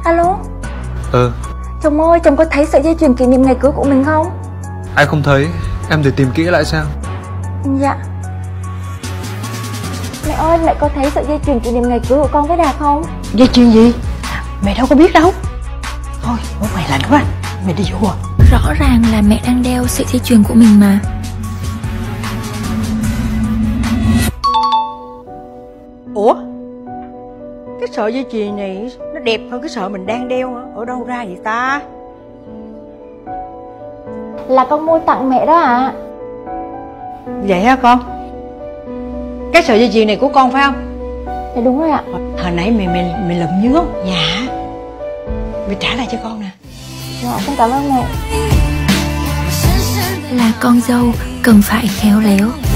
Alo. Chồng ơi, chồng có thấy sợi dây chuyền kỷ niệm ngày cưới của mình không? Anh không thấy, em để tìm kỹ lại xem. Dạ. Mẹ ơi, mẹ có thấy sợi dây chuyền kỷ niệm ngày cưới của con với Đạt không? Dây chuyền gì? Mẹ đâu có biết đâu. Thôi, bố mày lạnh quá, mẹ đi vô à. Rõ ràng là mẹ đang đeo sợi dây chuyền của mình mà. Ủa? Cái sợi dây chuyền này nó đẹp hơn cái sợi mình đang đeo hả? Ở đâu ra vậy ta? Là con mua tặng mẹ đó ạ. Vậy hả con? Cái sợi dây chuyền này của con phải không? Dạ đúng rồi ạ. Hồi nãy mày lụm nhớ không? Dạ. Mày trả lại cho con nè. Dạ, con cảm ơn mẹ. Là con dâu cần phải khéo léo.